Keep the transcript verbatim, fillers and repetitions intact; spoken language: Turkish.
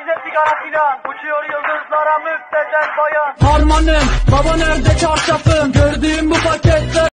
bize sigara filan. Uçuyor yıldızlara müptezel bayan. Harmanım, baba nerede çarşafın?